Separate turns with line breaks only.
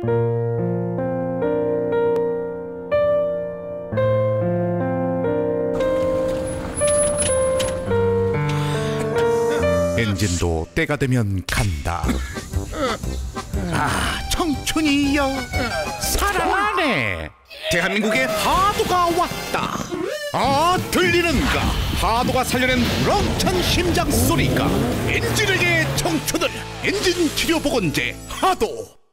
엔진도 때가 되면 간다. 아, 청춘이여 사랑하네. 대한민국에 하도가 왔다. 아, 들리는가? 하도가 살려낸 우렁찬 심장 소리가. 엔진에게 청춘을. 엔진 치료 보건제 하도.